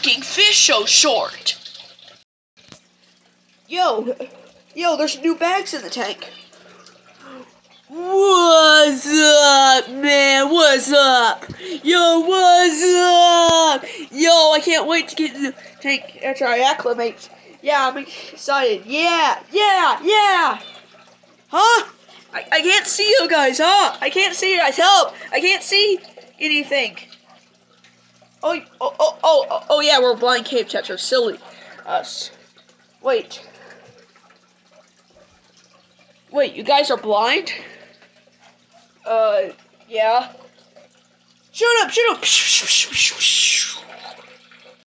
fucking fish so short? Yo, there's new bags in the tank. What's up, man? What's up? Yo, what's up? Yo, I can't wait to get in the tank after I acclimate. Yeah, I'm excited. Yeah. Huh? I can't see you guys, huh? I can't see you guys. Help! I can't see anything. Oh, yeah, we're blind cave catchers. Silly us. Wait, you guys are blind? Yeah. Shoot him!